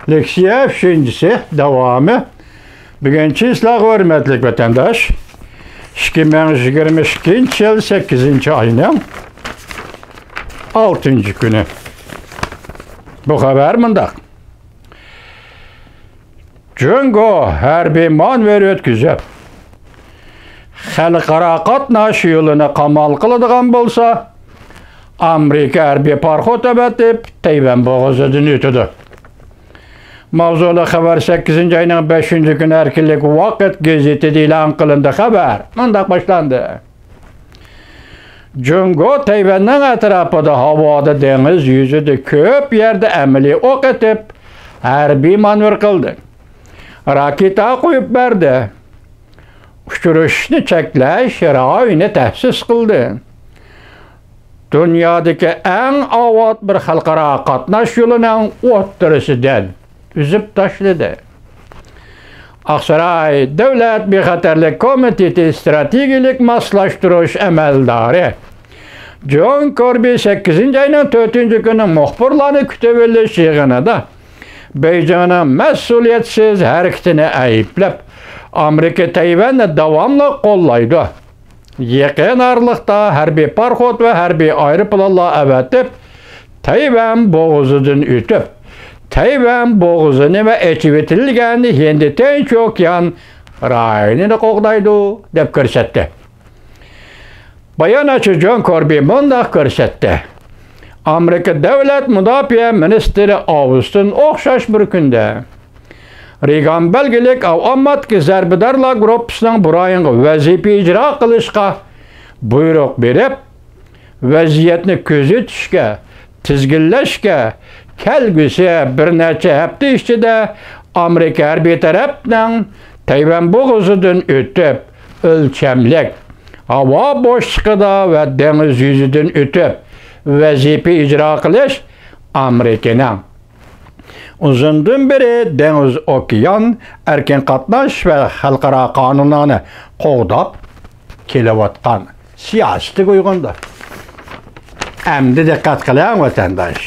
Leksiya 3-si davamı. Bugünkü islah hürmetlik vatandaş. 2022 yıl 8. ayının 6. günü. Bu haber mındak. Cungo harbiy manevr ötküzüp xalqaro qatnash yo'lini qamal qiladigan bo'lsa, Amerika harbiy parxod avatib Tayvan bo'g'ozidan o'tadi. Mavzuli xabar 8. ayning 5. kuni Erkinlik Vaqt gazetida e'lon qilindi. Xabar mundaq boshlandi. Cungo Tayvanning atrofida havoda, dengiz yuzida ko'p yerda amaliy o'q etib, harbiy manevr qildi. Raketa qo'yib berdi. Uçuruşni cheklash rayini ta'sis qildi. Dunyodagi eng avod bir xalqaro qatnash yo'lining o'ttirisidan uzib tashladi. Aqsaray Davlat bexatarlik komiteti strategik maslashtirish amaldori John Kirby 8. ayning 4. kuni muxbirlarni kutib olish yig'inida Beijingning mas'uliyatsiz harakatini ayblab, Amerika Tayvanni davomli qo'llaydi. Yaqin aralıqda harbiy parxod va harbiy aeroplanlar avatib, Tayvan bo'g'ozidan o'tib, Tayvan bo'g'ozini va echivitilgan Hind Tinch okean rayonini qo'g'daydi deb ko'rsatdi. Bayonotchi John Kirby mundaq ko'rsatdi. Amerika Davlat Mudofaa ministri Avustin o'xshash bir kunda Reagan belgilik avtomatki zarbadarlar gruppasining burayingi vazifa ijro qilishga buyruq berib, vaziyatni kuzatishga, tizginlashga kelgusi bir necha hafta ichida Amerika harbiy tarafdan Tayvan bo'g'ozidan o'tib, o'lchamlik havo bo'shlig'ida va dengiz yuzidan o'tib vazifa ijro qilish Amerikaning uzundan beri dengiz okean erkin qatnash va xalqaro qonunlarni qo'g'dab kelayotgan siyosatiga uyg'undir. Endi diqqat qiling vatandosh.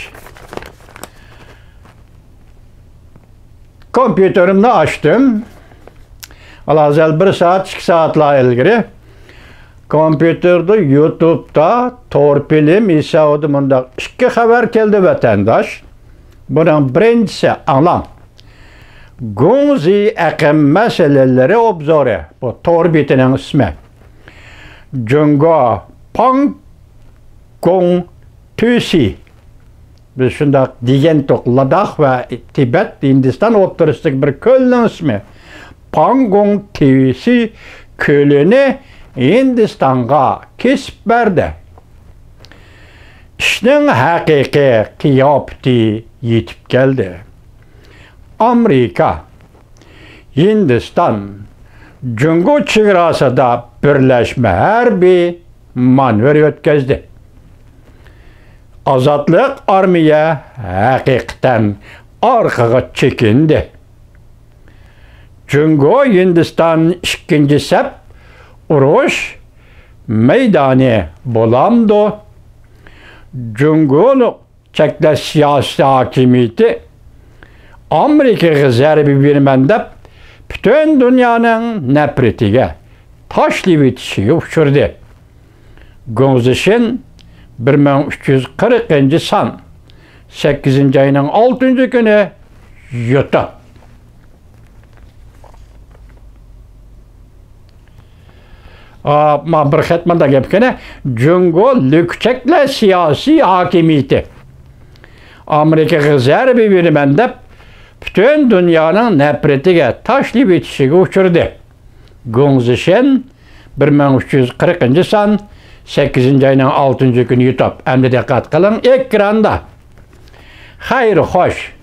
Kompüterimni açtım. Alazal 1 saat 2 saatla ilgili kompüterde YouTube'da torpilim isaudi mundaq 2 haber keldi vatandaş. Bunun birincisi anlam. Gunzi aqim meseleleri obzoru. Bu torbitinin ismi. Cungo Pangong Tüsi. Biz şundaq diyen tok Ladakh ve Tibet, Hindistan o'ttirislik bir kölün ismi. Pangong Tüsi kölünü Hindistan'a kesip berdi. İşinin haqiqiy qiyofati yetib keldi. Amerika, Hindistan, Cungo chegarasida birlashma harbiy manevr o'tkazdi. Azadlık armiya haqiqatan orqaga chekindi. Cungo Hindistan 2. sep urush maydoni bo'lamdi. Cungo'nun cheklash siyosiy hakimiyeti Amerikaga zarba berman deb butun dunyoning nafratiga, tashlab etishiga uchirdi. Gongzishin 1340 san 8. ayının 6. günü yuttu. Ma bir xetmanda gapkene Cungo lükçekle siyasi hakimiyeti Amerikaga zarba berman deb bütün dünyanın nefretiga, tashlab etishiga uchirdi. Gongzishin 1340 san 8. ayının 6. günü yutib. Endi diqqat qiling ekranda. Xayr xo'sh.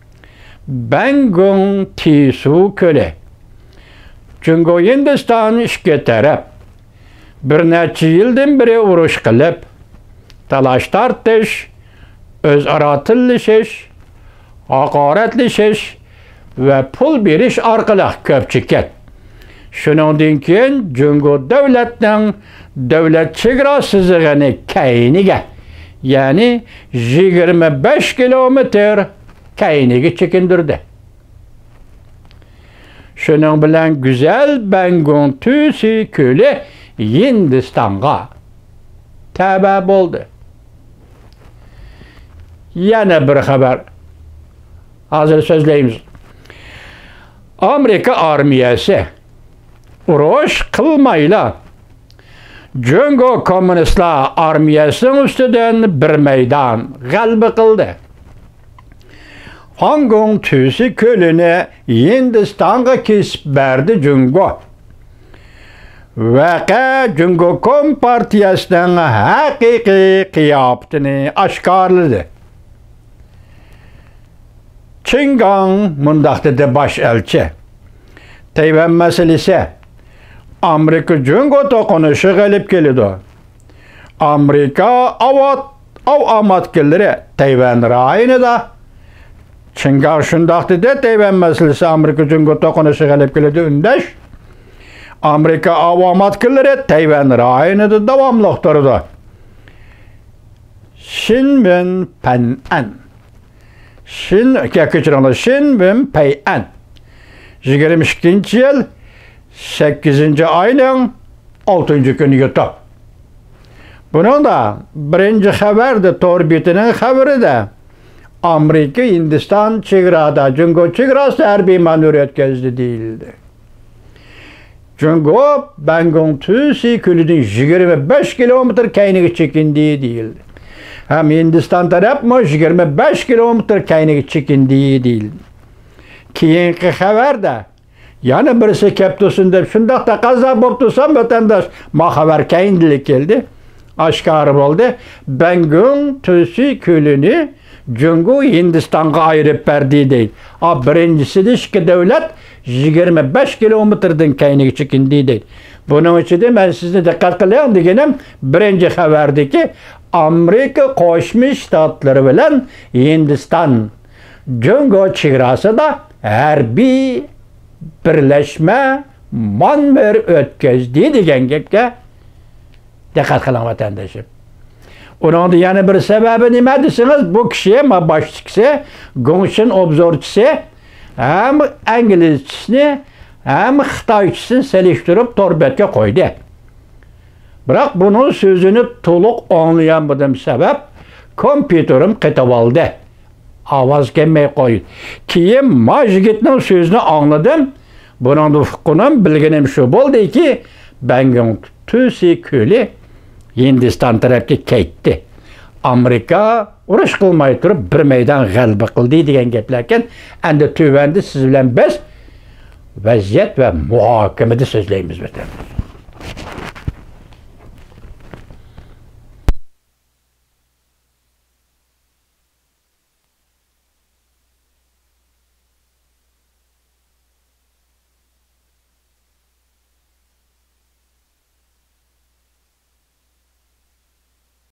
Pangong Tüsi ko'li. Cungo Hindiston ishga taraf bir necha yildan beri urush qilib, talash tortish, o'zaro tillashish, haqoratlashish va pul berish orqali ko'pchilik. Shuningdan keyin Cungo davlatning davlat chegara chizig'ini kayniga, ya'ni 25 kilometr kayniga chekindirdi. Şunun bilen güzel Bengun Tüsi kölü Hindistan'a təbə oldu. Yine bir haber. Hazır sözleyimiz. Amerika armiyası uruş kılmayla Cungo Komünistler armiyasının üstüden bir meydan galbi kıldı. Hangun Tüsi kölünü Hindistan'a kesip verdi Cungo. Ve Cungo Kom Partiyasının hakiki kıyafetini aşkarladı. Çingan mundaqda de baş elçi. Tayvan meselesi Amerika Cungo toqunuşu gelip geldi. Amerika avatkilleri Tayvan rayını da Çingan şundaqda de Tayvan meselesi Amerika Cungo toqunuşu gelip geldi ündeş. Amerika avatkilleri Tayvan rayını da davamlıqtırdı. Shinmin Pen'en Shinmin Pen'en 22 yıl 8. ayının 6. günü yuttu. Bunun da birinci haberde Torbiti'nin haberi de Amerika Hindistan çigrada Cungo çigrası harbi manevra etkizdi değildi. Cungo Bengun Tüsi kölünün 25 kilometre kaynağı çekindiği değildi. Hem Hindistan tarafı 25 kilometre kaynağı çekindiği değildi. Keyinki haberde yani birisi keptusunda şundaq da qaza bob tursam vatandaş ma haber kayindilik geldi. Aşkarı oldu. Bengun Tüsi kölünü Cungo Hindistan'a ayırıp verdiği değil. Birincisi de ki devlet 25 kilometreden kaynağı çekindiği değil. Bunun için de ben size dikkat kılayım diyelim. Birinci haberde ki Amerika Koşmuş Ştatları bilen Hindistan Cungo çigrası da harbi birleşme manver ötközdi degan gapga dikkat kılan vatandaşım. Onun da yani bir sebebi nima desiniz, bu kişiye başçısı, Gongşin obzorçusu hem İngilizcesini hem Xitayçısını seliştirip torbetke koydu. Bırak bunun sözünü toluk anlayamadığım sebep kompüterim kıtıp aldı. Avaz gelmeye koydu. Keyin majigitnin sözünü anladım. Bunun da hukukunun bilginim şu oldu ki Bengun Tüsi kölü Hindistan tarafı ketdi. Amerika uruş kılmayı turup bir meydan galbi kıldı degan gaplarken endi tüvendi siz bilen biz vaziyet ve muhakemede sözleyimiz.